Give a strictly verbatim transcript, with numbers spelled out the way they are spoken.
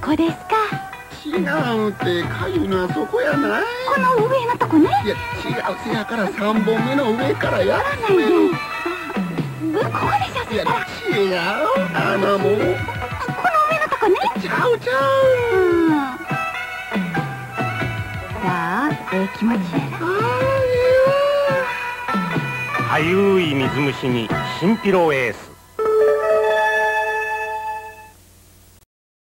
こですか？ 違うってかゆいのはそこやない。 この上のとこね。 いや違う、せやからさんぼんめの上からやらないで。 ここでしょ。 いや違う、あのもうこの上のとこね。 ちゃうちゃう、うん、 さあ、ええ気持ちやな。 かゆい水虫にシンピロエース。